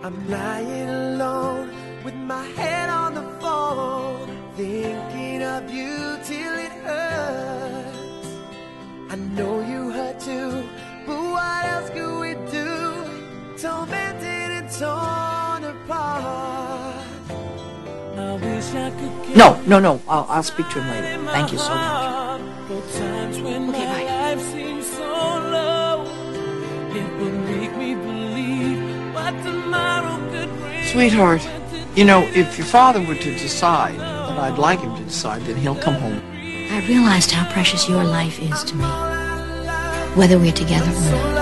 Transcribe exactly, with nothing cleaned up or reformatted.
I'm lying alone with my head on the phone, thinking of you till it hurts. I know you hurt too, but what else could we do? Tormented and torn apart. I wish I could get No, no, no. I'll, I'll speak to him later. Thank you so much. Okay, bye. So it would make me believe what tomorrow could bring. Sweetheart, you know, if your father were to decide that I'd like him to decide, then he'll come home. I realized how precious your life is to me, whether we're together or not.